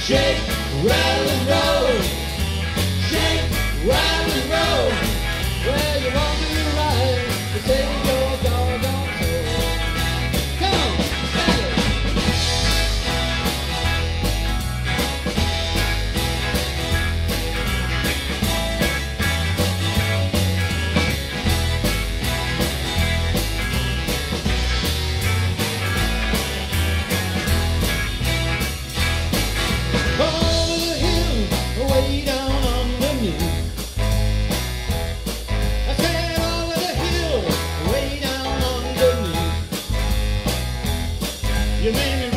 Shake, rattle and roll. Shake, rattle and roll. Well, you want to be right, you say your doggone soul. Come on, sing it. Come over the hill, way down under me. I said over the hill, way down under me. You made me